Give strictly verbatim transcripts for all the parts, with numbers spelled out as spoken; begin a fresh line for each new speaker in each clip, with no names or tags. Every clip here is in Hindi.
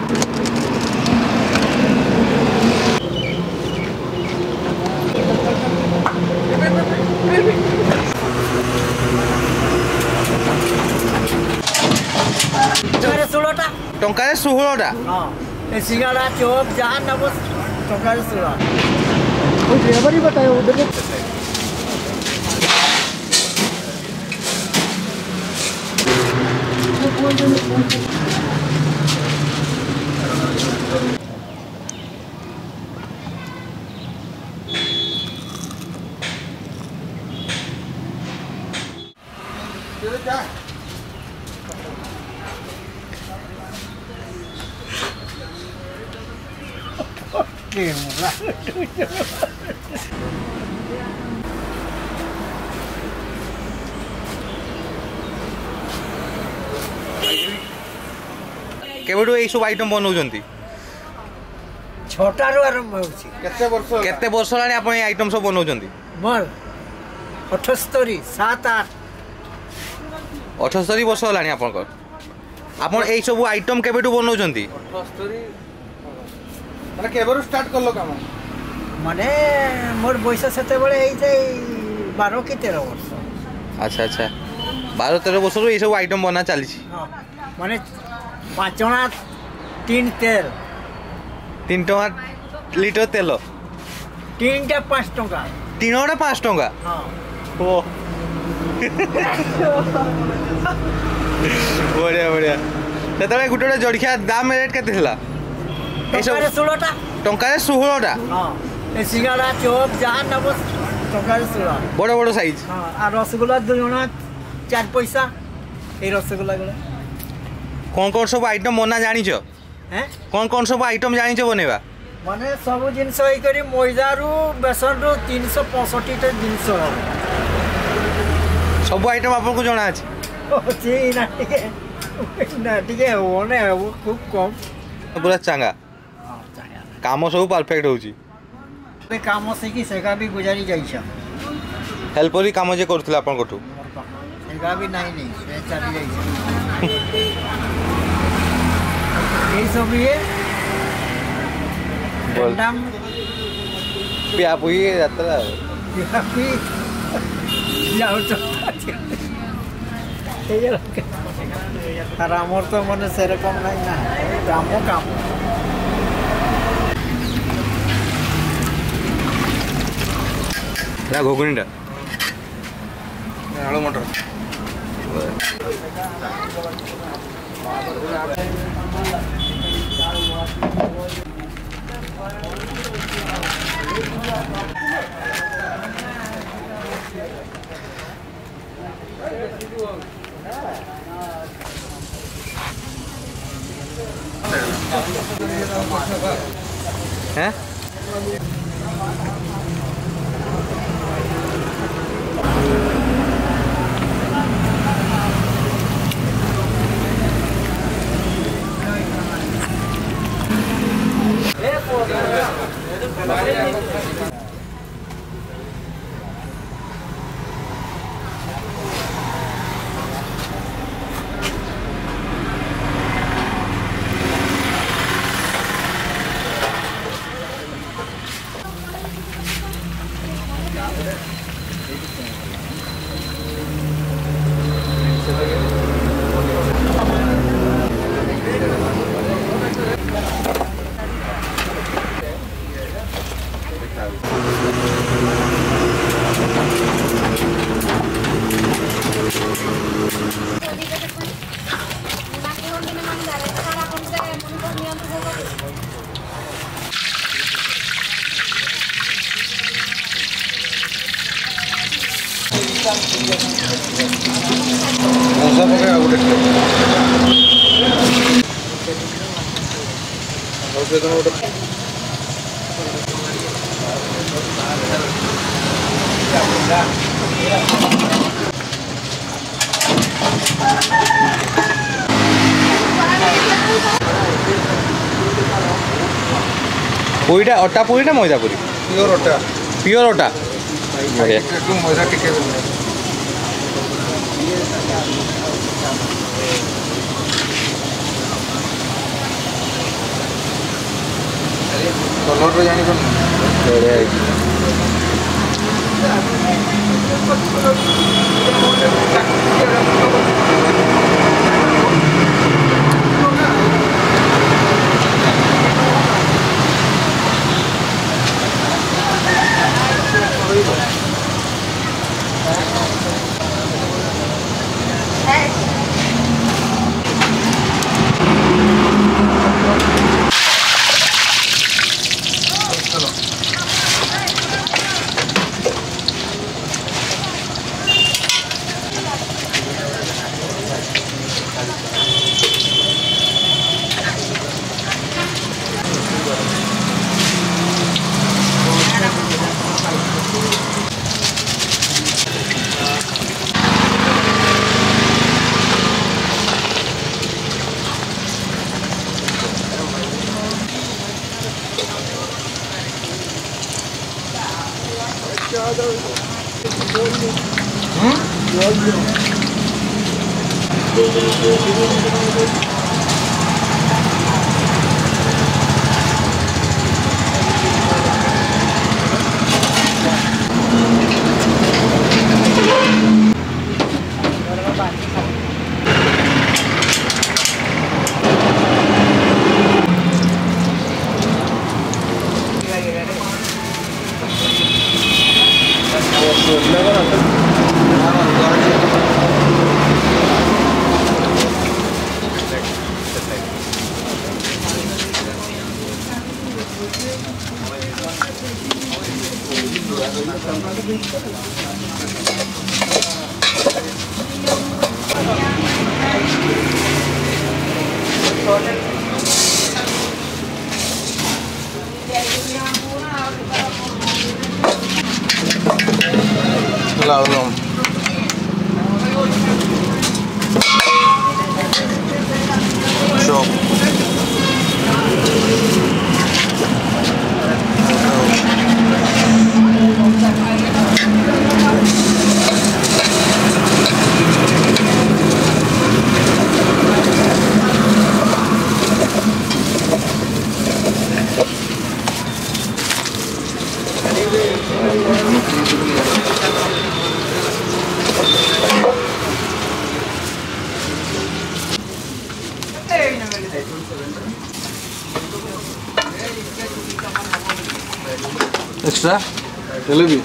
टंका षोहलटा
हाँ सिंगाड़ा चौप जहाँ नब टंका सोलह
ड्राइवर ही बताया उधर
केबेठु एई सब आइटम बनौजंती
छोटा रो आरंभ होछि
केते वर्ष केते वर्ष लानी आपण ए आइटम सब बनौजंती
मोर अठहत्तर सात आठ
अठहत्तर वर्ष लानी आपण को आपण एई सब आइटम केबेठु बनौजंती
अठहत्तर माने केबेरु स्टार्ट करलो काम
माने मोर बयस सेते बेले एई जे बारह की तेरह वर्ष
अच्छा अच्छा बारह तेरह वर्ष रो एई सब आइटम बना चली छी
हां माने पाँचना तीन तेल
तीन टका लिटर तेल
तीन टा पाँच टका
तीन टा पाँच टका
हाँ
ओ बढ़िया बढ़िया तेतले गुटे गुटे जड़िया दाम रेट केते थिला
टका सोलह टा
टंका षोहल टा
हाँ ए सिंगाड़ा चौप जहाँ नब टका सोलह
बड़ बड़ साइज
हाँ आ रसगुल्ला दुना चार पैसा ए रसगुल्ला गुला
कौन कौन सब आइटम बना जानिछ
हैं
कौन कौन सब आइटम जानिछ बनेबा
माने सब जिनस होई करी मैदा रु बेसन रु तीन सौ पैंसठ टा जिनस
सब आइटम आपन को जणा अछि
ओछि ना टिके ना टिके ओने वो खूब कम
पूरा चांगा
हां चांगा
काम सब परफेक्ट होउची
पे काम से की सेगा भी गुजारी जाई छ
हेल्परी काम जे करथिला आपन कोठू
सेगा भी नहीं नहीं से चली जाई छ ये सब ये बोलडम
पिया पुई यात्रा
पिया पुई जाओ तो ये लोग रामोर तो मन से रकम नहीं ना रामो काम
ना घोगुनीटा आलू मटर हैं मौसा पके आउट औषध नोट पूरीटा अटा पूरी ना मैदा पूरी
प्योर अटा
प्योर अटा बढ़िया
मैदा टिके କେବେ ଜାଣିପାରୁନ
ବଢ଼ିଆ ହେଇଛି।
Laulung. Shop.
Extra?
Jalebi.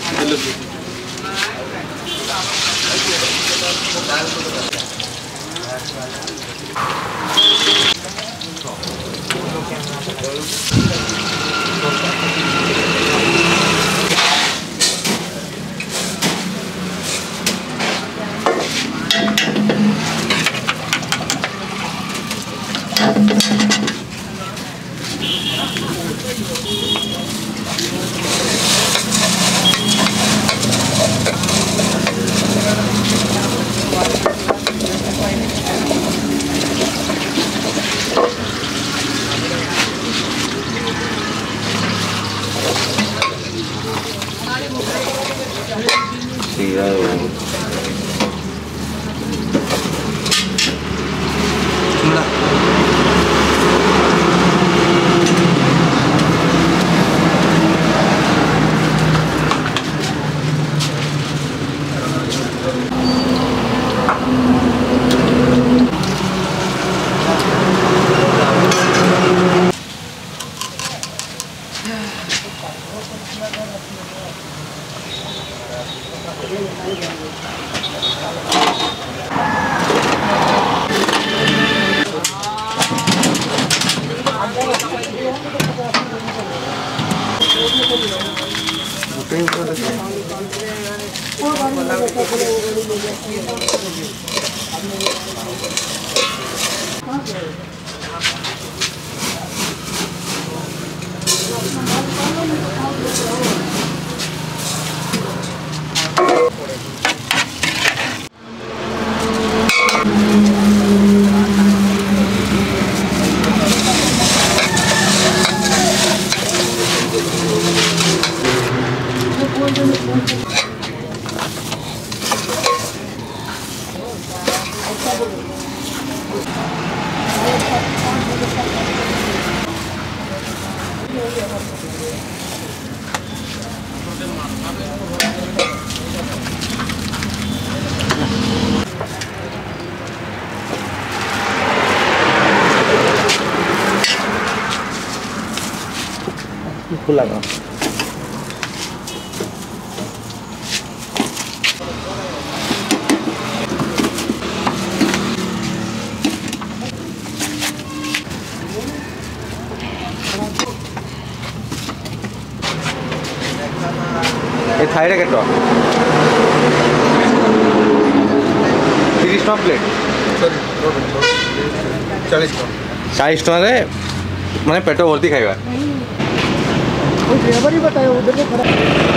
ଖୋଲା କ'ଣ ଏ ଥାଇରେ କେତେ ଟଙ୍କା ତିରିଶ ଟଙ୍କା ପ୍ଲେଟ୍
ଚାଳିଶ ଟଙ୍କା
ଚାଳିଶ ଟଙ୍କାରେ ମାନେ ପେଟ ଭର୍ତ୍ତି ଖାଇବା
ड्राइवर ही बताया उधर से खड़ा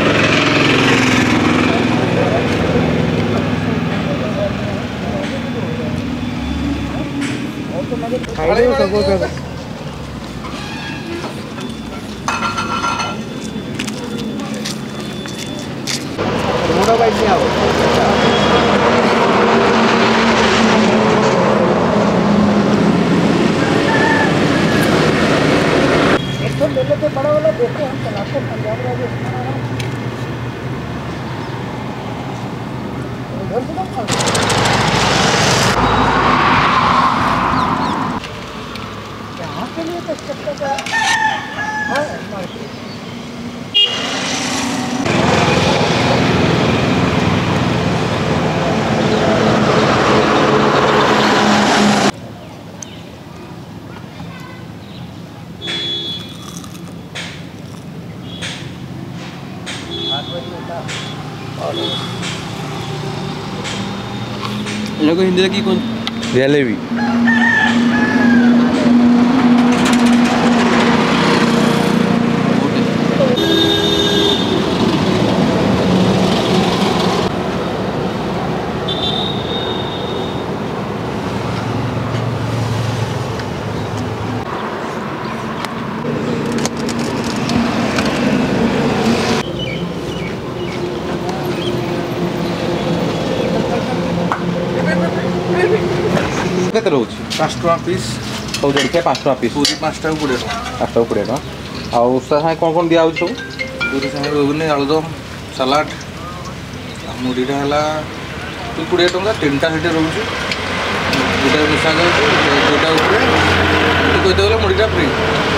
खाइए सबको सब मोड़ा बाइक में आओ तो ले लेते बड़ा वाला देखे हम चलाते पंजाब राजस्थान उधर से तो यहाँ के लिए तो चक्कर का है मार्केट
लोग हिंदी की कौन जलेबी କେତେ ରହୁଛି
ପାଞ୍ଚ ଟଙ୍କା ପିସ୍
ସବୁ ଜଳଖିଆ ପାଞ୍ଚ ଟଙ୍କା ପିସ୍
ପୁରୀ ପାଞ୍ଚଟାକୁ କୋଡ଼ିଏ ଟଙ୍କା
ପାଞ୍ଚଟାକୁ କୋଡ଼ିଏ ଟଙ୍କା ଆଉ ତା ସାଙ୍ଗେ କ'ଣ କ'ଣ ଦିଆହେଉଛି ସବୁ
ପୁରୀ ସାଙ୍ଗରେ ଘୁଗୁନି ଆଳୁଦମ ସାଲାଡ଼ ଆଉ ମୁଢ଼ିଟା ହେଲା କୋଡ଼ିଏ ଟଙ୍କା ତିନିଟା ସେଠି ରହୁଛି ଦୁଇଟା ମିଶା ଯାଉଛି ଦୁଇଟା ଉପରେ କହିତେ ଗଲେ ମୁଢ଼ିଟା ଫ୍ରି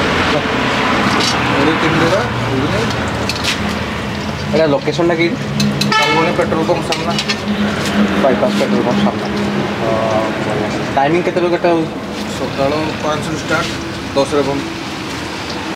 ମୁଢ଼ି ତିନି ଟଙ୍କା ଘୁଗୁନି
ଏଇଟା ଲୋକେସନଟା କି
ସାଲବଣି ପେଟ୍ରୋଲ ପମ୍ପ ସାମ୍ନା
ବାଇପାସ୍ ପେଟ୍ରୋଲ ପମ୍ପ ସାମ୍ନା टाइमिंग କେତେବେଳେ କେତେ ହେଉଛି
ସକାଳ ପାଞ୍ଚରୁ ଷ୍ଟାର୍ଟ ଦଶରେ ବନ୍ଦ